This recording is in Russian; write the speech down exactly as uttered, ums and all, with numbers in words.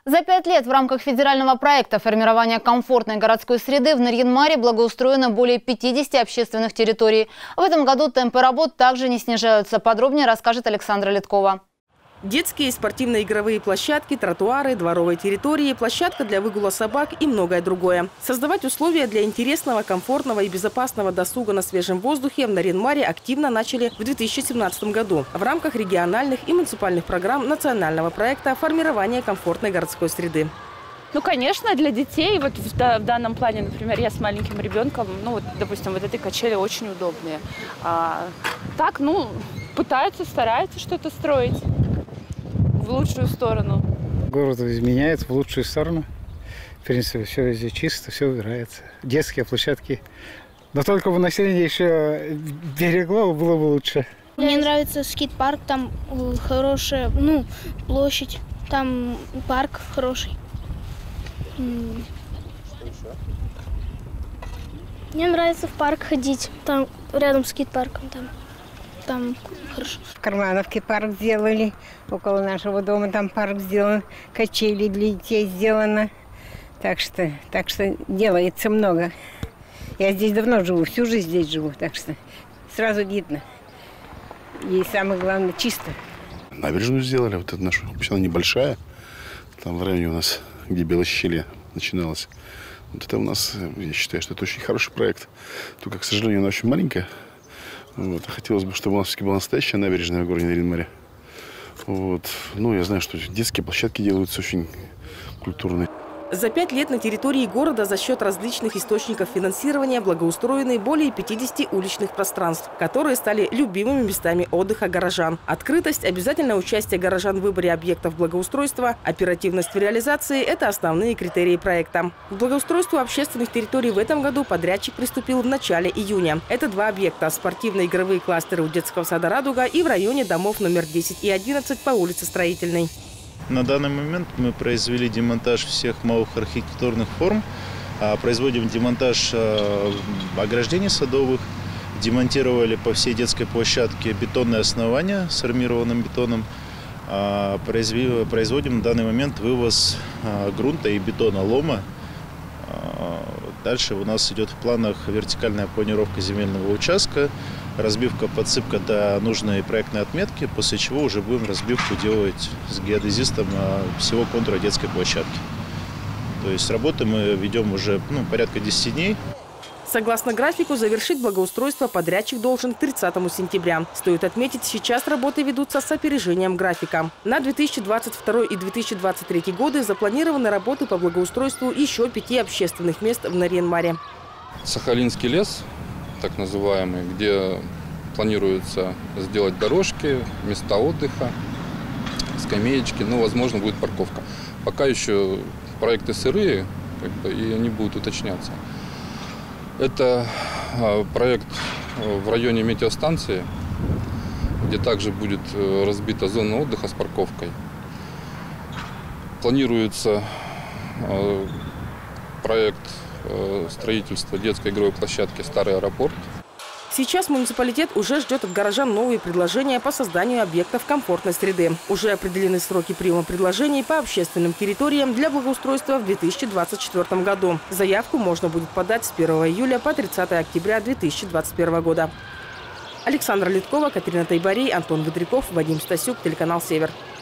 За пять лет в рамках федерального проекта формирования комфортной городской среды в Нарьян-Маре благоустроено более пятидесяти общественных территорий. В этом году темпы работ также не снижаются. Подробнее расскажет Александра Литкова. Детские и спортивные игровые площадки, тротуары, дворовые территории, площадка для выгула собак и многое другое. Создавать условия для интересного, комфортного и безопасного досуга на свежем воздухе в Нарьян-Маре активно начали в две тысячи семнадцатом году в рамках региональных и муниципальных программ национального проекта формирования комфортной городской среды. Ну, конечно, для детей, вот в, в данном плане, например, я с маленьким ребенком, ну, вот, допустим, вот эти качели очень удобные. А, так, ну, пытаются, стараются что-то строить в лучшую сторону. Город изменяется в лучшую сторону. В принципе, все везде чисто, все убирается. Детские площадки. Но только бы население еще берегло, было бы лучше. Мне нравится скейт-парк, там хорошая, ну, площадь, там парк хороший. Мне нравится в парк ходить, там рядом с скейт-парком, там, там хорошо. В Кармановке парк сделали, около нашего дома там парк сделан, качели для детей сделано. Так что, так что делается много. Я здесь давно живу, всю жизнь здесь живу, так что сразу видно. И самое главное, чисто. Набережную сделали, вот это наша, вообще она небольшая, там в районе у нас, где Белощелье начиналось. Вот это у нас, я считаю, что это очень хороший проект. Только, к сожалению, она очень маленькая. Вот. Хотелось бы, чтобы у нас все-таки была настоящая набережная в городе Нарьян-Маре. Вот. Ну, я знаю, что детские площадки делаются очень культурные. За пять лет на территории города за счет различных источников финансирования благоустроены более пятидесяти уличных пространств, которые стали любимыми местами отдыха горожан. Открытость, обязательное участие горожан в выборе объектов благоустройства, оперативность в реализации – это основные критерии проекта. К благоустройству общественных территорий в этом году подрядчик приступил в начале июня. Это два объекта – спортивные игровые кластеры у детского сада «Радуга» и в районе домов номер десять и одиннадцать по улице Строительной. На данный момент мы произвели демонтаж всех малых архитектурных форм, производим демонтаж ограждений садовых, демонтировали по всей детской площадке бетонные основания с армированным бетоном, производим на данный момент вывоз грунта и бетона лома. Дальше у нас идет в планах вертикальная планировка земельного участка, разбивка, подсыпка до нужной проектной отметки, после чего уже будем разбивку делать с геодезистом всего контура детской площадки. То есть работы мы ведем уже ну, порядка десяти дней. Согласно графику, завершить благоустройство подрядчик должен к тридцатому сентября. Стоит отметить, сейчас работы ведутся с опережением графика. На две тысячи двадцать второй и две тысячи двадцать третий годы запланированы работы по благоустройству еще пяти общественных мест в Нарьян-Маре. Сахалинский лес, так называемый, где планируется сделать дорожки, места отдыха, скамеечки, ну, возможно, будет парковка. Пока еще проекты сырые, как бы, и они будут уточняться. Это проект в районе метеостанции, где также будет разбита зона отдыха с парковкой. Планируется проект строительства детской игровой площадки «Старый аэропорт». Сейчас муниципалитет уже ждет от горожан новые предложения по созданию объектов комфортной среды. Уже определены сроки приема предложений по общественным территориям для благоустройства в две тысячи двадцать четвёртом году. Заявку можно будет подать с первого июля по тридцатое октября две тысячи двадцать первого года. Александра Литкова, Катерина Тайбарей, Антон Выдряков, Вадим Стасюк, телеканал «Север».